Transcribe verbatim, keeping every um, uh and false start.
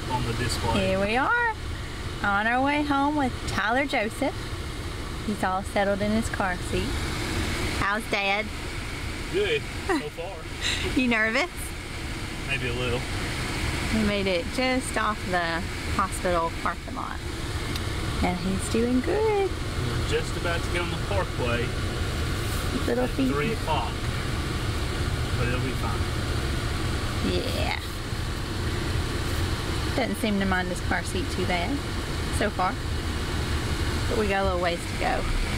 on the display. Here we are on our way home with Tyler Joseph. He's all settled in his car seat. How's Dad? Good, so far. You nervous? Maybe a little. We made it just off the hospital parking lot. And he's doing good. We're just about to get on the parkway Little at feet. three o'clock. But it'll be fine. Yeah. Doesn't seem to mind his car seat too bad so far. But we got a little ways to go.